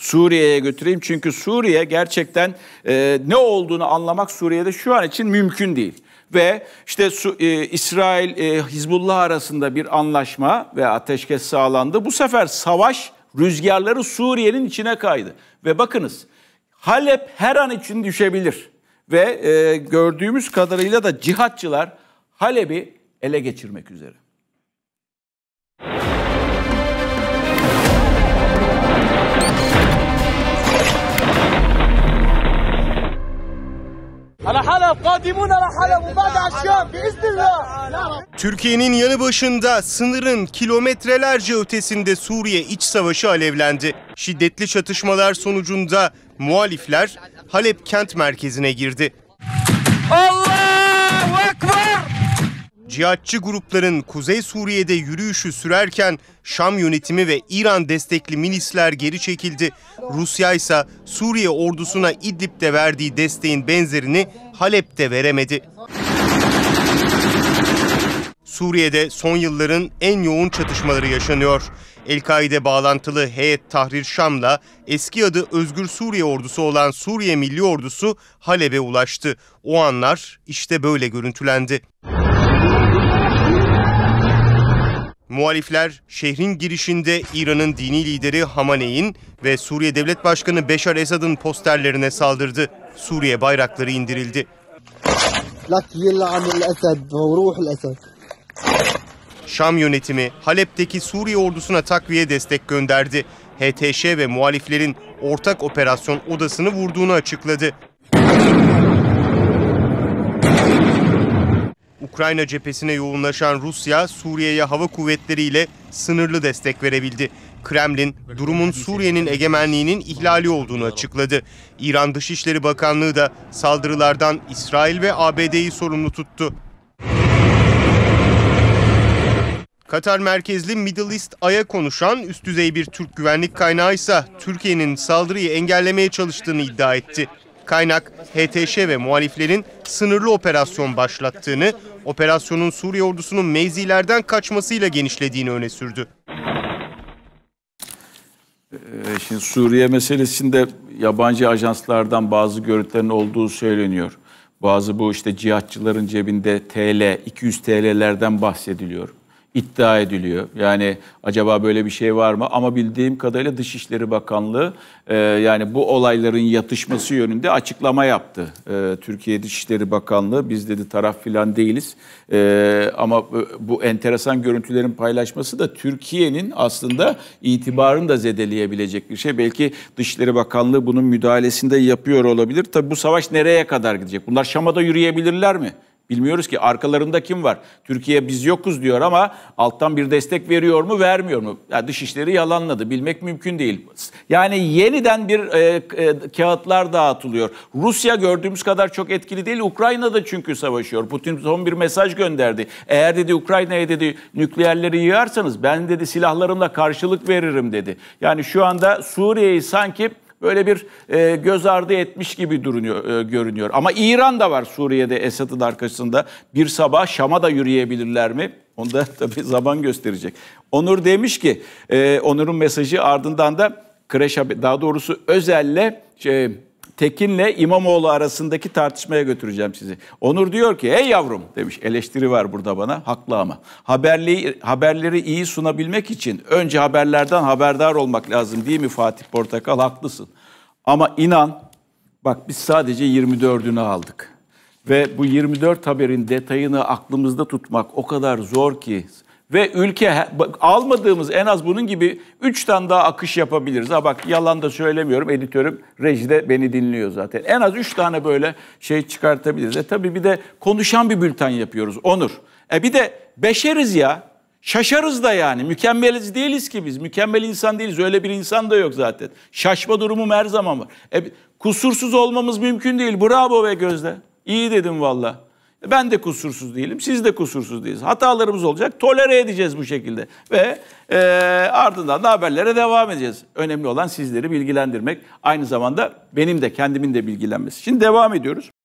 Suriye'ye götüreyim. Çünkü Suriye gerçekten ne olduğunu anlamak Suriye'de şu an için mümkün değil. Ve işte İsrail, Hizbullah arasında bir anlaşma ve ateşkes sağlandı. Bu sefer savaş rüzgarları Suriye'nin içine kaydı. Ve bakınız, Halep her an için düşebilir. Ve gördüğümüz kadarıyla da cihatçılar Halep'i ele geçirmek üzere. Türkiye'nin yanı başında, sınırın kilometrelerce ötesinde Suriye iç savaşı alevlendi. Şiddetli çatışmalar sonucunda muhalifler Halep kent merkezine girdi. Allahu Ekber! Cihatçı grupların Kuzey Suriye'de yürüyüşü sürerken Şam yönetimi ve İran destekli milisler geri çekildi. Rusya ise Suriye ordusuna İdlib'de verdiği desteğin benzerini Halep'te veremedi. Suriye'de son yılların en yoğun çatışmaları yaşanıyor. El-Kaide bağlantılı Heyet Tahrir Şam'la eski adı Özgür Suriye Ordusu olan Suriye Milli Ordusu Halep'e ulaştı. O anlar işte böyle görüntülendi. Muhalifler şehrin girişinde İran'ın dini lideri Hamaney'in ve Suriye Devlet Başkanı Beşar Esad'ın posterlerine saldırdı. Suriye bayrakları indirildi. Şam yönetimi Halep'teki Suriye ordusuna takviye destek gönderdi. HTŞ ve muhaliflerin ortak operasyon odasını vurduğunu açıkladı. Ukrayna cephesine yoğunlaşan Rusya, Suriye'ye hava kuvvetleriyle sınırlı destek verebildi. Kremlin, durumun Suriye'nin egemenliğinin ihlali olduğunu açıkladı. İran Dışişleri Bakanlığı da saldırılardan İsrail ve ABD'yi sorumlu tuttu. Katar merkezli Middle East Eye'a konuşan üst düzey bir Türk güvenlik kaynağı ise Türkiye'nin saldırıyı engellemeye çalıştığını iddia etti. Kaynak, HTŞ ve muhaliflerin sınırlı operasyon başlattığını, operasyonun Suriye ordusunun mevzilerden kaçmasıyla genişlediğini öne sürdü. Şimdi Suriye meselesinde yabancı ajanslardan bazı görüntülerin olduğu söyleniyor. Bazı bu işte cihatçıların cebinde TL, 200 TL'lerden bahsediliyor. İddia ediliyor. Yani acaba böyle bir şey var mı? Ama bildiğim kadarıyla Dışişleri Bakanlığı yani bu olayların yatışması yönünde açıklama yaptı. Türkiye Dışişleri Bakanlığı biz dedi taraf filan değiliz. Ama bu enteresan görüntülerin paylaşması da Türkiye'nin aslında itibarını da zedeleyebilecek bir şey. Belki Dışişleri Bakanlığı bunun müdahalesinde yapıyor olabilir. Tabii bu savaş nereye kadar gidecek? Bunlar Şam'a da yürüyebilirler mi? Bilmiyoruz ki arkalarında kim var? Türkiye biz yokuz diyor ama alttan bir destek veriyor mu, vermiyor mu? Yani Dışişleri yalanladı. Bilmek mümkün değil. Yani yeniden bir kağıtlar dağıtılıyor. Rusya gördüğümüz kadar çok etkili değil. Ukrayna'da çünkü savaşıyor. Putin son bir mesaj gönderdi. Eğer dedi Ukrayna'ya dedi nükleerleri yığarsanız ben dedi silahlarımla karşılık veririm dedi. Yani şu anda Suriye'yi sanki böyle bir göz ardı etmiş gibi görünüyor. Ama İran da var Suriye'de Esad'ın arkasında. Bir sabah Şam'a da yürüyebilirler mi? Onu da tabii zaman gösterecek. Onur demiş ki, Onur'un mesajı ardından da daha doğrusu Özel'le Tekin'le İmamoğlu arasındaki tartışmaya götüreceğim sizi. Onur diyor ki, hey yavrum demiş, eleştiri var burada bana, haklı ama. Haberleri iyi sunabilmek için önce haberlerden haberdar olmak lazım değil mi Fatih Portakal? Haklısın. Ama inan, bak biz sadece 24'ünü aldık. Ve bu 24 haberin detayını aklımızda tutmak o kadar zor ki. Ve ülke almadığımız en az bunun gibi 3 tane daha akış yapabiliriz. Ha bak yalan da söylemiyorum, editörüm rejide beni dinliyor zaten. En az 3 tane böyle şey çıkartabiliriz. Tabii bir de konuşan bir bülten yapıyoruz Onur. Bir de beşeriz ya, şaşarız da yani. Mükemmeliz değiliz ki biz, mükemmel insan değiliz. Öyle bir insan da yok zaten. Şaşma durumum her zaman var. Kusursuz olmamız mümkün değil. Bravo be Gözde. İyi dedim valla. Ben de kusursuz değilim, siz de kusursuz değiliz. Hatalarımız olacak, tolere edeceğiz bu şekilde. Ve ardından da haberlere devam edeceğiz. Önemli olan sizleri bilgilendirmek, aynı zamanda benim de kendimin de bilgilenmesi. Şimdi devam ediyoruz.